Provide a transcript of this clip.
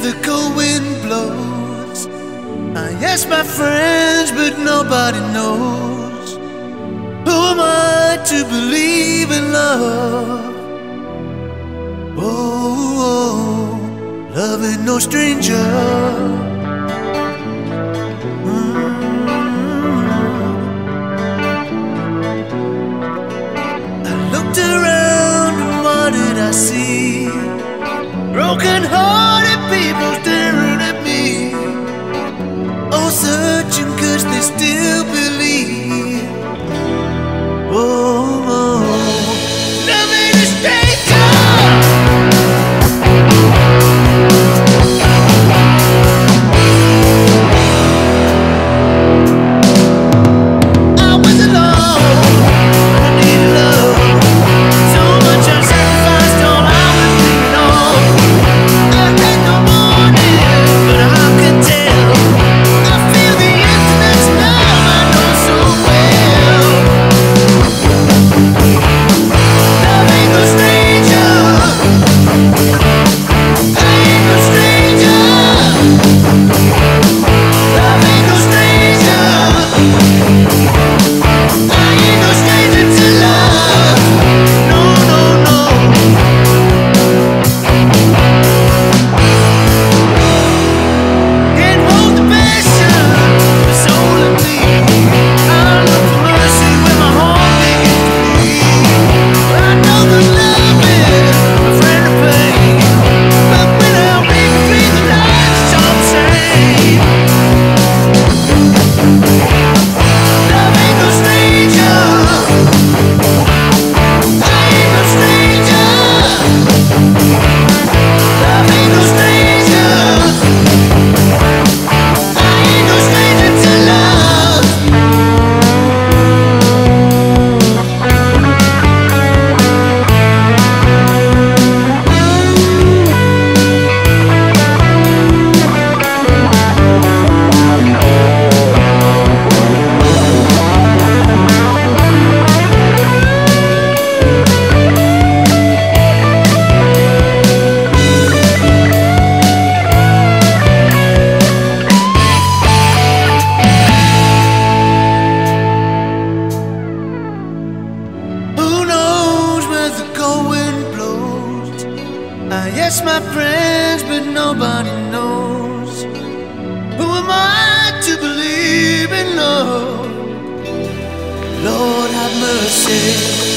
the cold wind blows. I ask my friends, but nobody knows. Who am I to believe in love? Oh, love ain't no stranger. I looked around and what did I see? Broken-hearted people staring at me, oh, searching 'cause they still believe. Oh, love ain't a stranger. I was alone, I needed love. So much I sacrificed, all I was thinking on. I had no warning, but I could tell. I feel the emptiness now, I know so well. Love ain't no stranger. I ain't no stranger. Love ain't no stranger. I ain't no stranger to love. No, no, no. Can't hold the passion that's soul in me. I look for mercy when my heart begins to bleed. I know that love is a friend of pain, but when I read between the lines, it's all the same. Love ain't no stranger. I ain't no stranger. Love ain't no stranger. I ain't no stranger to love. Who knows where the cold wind blows? I ask my friends, but nobody knows. Who am I to believe in love? Lord have mercy.